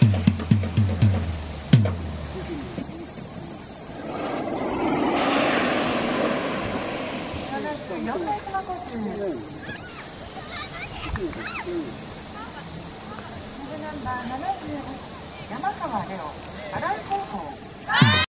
ナンバー70山川レオ、荒井高校。